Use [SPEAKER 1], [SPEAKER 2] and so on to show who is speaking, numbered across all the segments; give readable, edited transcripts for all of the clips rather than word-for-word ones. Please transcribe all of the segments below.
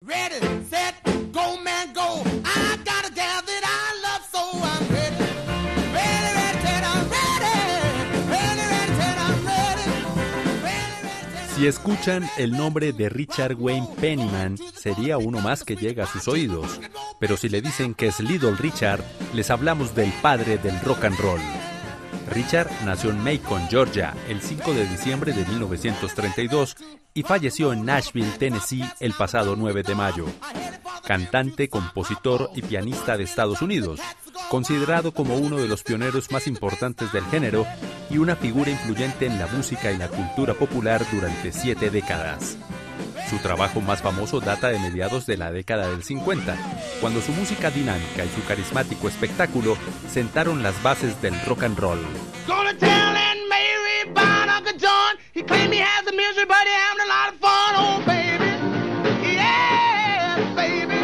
[SPEAKER 1] Ready, set, go, man, go. I got a gal that I love, so I'm ready. Ready, ready, set, I'm ready. Ready, ready, set, I'm ready. Ready, ready, set,
[SPEAKER 2] Si escuchan el nombre de Richard Wayne Penniman, sería uno más que llega a sus oídos. Pero si le dicen que es Little Richard, les hablamos del padre del rock and roll. Richard nació en Macon, Georgia, el 5 de diciembre de 1932 y falleció en Nashville, Tennessee, el pasado 9 de mayo. Cantante, compositor y pianista de Estados Unidos, considerado como uno de los pioneros más importantes del género y una figura influyente en la música y la cultura popular durante 7 décadas. Su trabajo más famoso data de mediados de la década del 50, cuando su música dinámica y su carismático espectáculo sentaron las bases del rock and roll.
[SPEAKER 1] Gonna tell Aunt Mary about Uncle John. He claimed he has the misery, but he having a lot of fun, oh baby. Yeah, baby.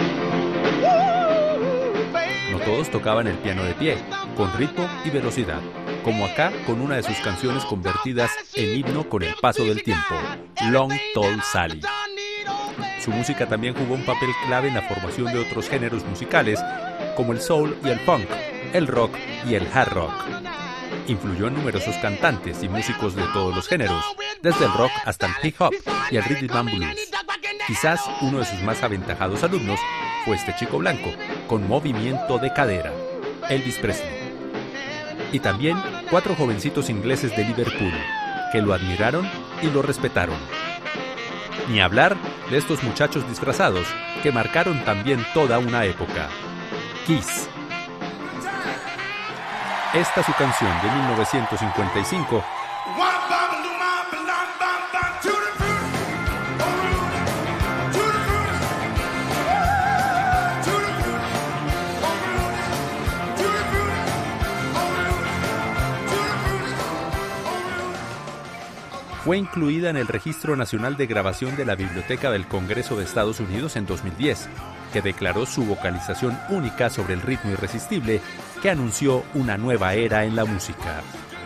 [SPEAKER 1] Woo, baby.
[SPEAKER 2] No todos tocaban el piano de pie, con ritmo y velocidad, como acá con una de sus canciones convertidas en himno con el paso del tiempo, Long Tall Sally. Su música también jugó un papel clave en la formación de otros géneros musicales, como el soul y el funk, el rock y el hard rock. Influyó en numerosos cantantes y músicos de todos los géneros, desde el rock hasta el hip hop y el rhythm and blues. Quizás uno de sus más aventajados alumnos fue este chico blanco, con movimiento de cadera, Elvis Presley. Y también 4 jovencitos ingleses de Liverpool, que lo admiraron y lo respetaron. Ni hablar de estos muchachos disfrazados, que marcaron también toda una época. Kiss. Esta es su canción de 1955, fue incluida en el Registro Nacional de Grabación de la Biblioteca del Congreso de Estados Unidos en 2010, que declaró su vocalización única sobre el ritmo irresistible que anunció una nueva era en la música.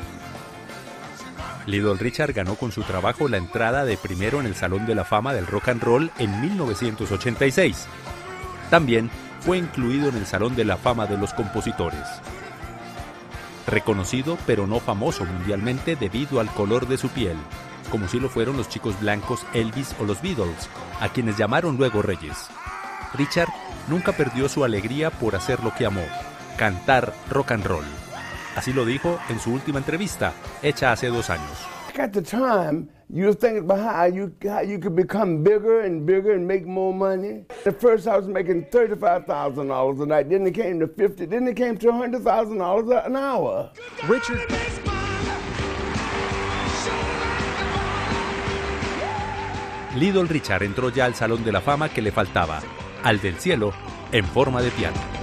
[SPEAKER 2] Little Richard ganó con su trabajo la entrada de primero en el Salón de la Fama del Rock and Roll en 1986. También fue incluido en el Salón de la Fama de los Compositores. Reconocido pero no famoso mundialmente debido al color de su piel, como si lo fueron los chicos blancos Elvis o los Beatles, a quienes llamaron luego reyes. Richard nunca perdió su alegría por hacer lo que amó, cantar rock and roll. Así lo dijo en su última entrevista, hecha hace 2 años.
[SPEAKER 3] At the time, you was thinking about how you could become bigger and bigger and make more money. At first, I was making $35,000 a night. Then it came to $50. Then it came to $100,000 an hour.
[SPEAKER 2] Richard. Little Richard entró ya al Salón de la Fama que le faltaba, al del cielo, en forma de piano.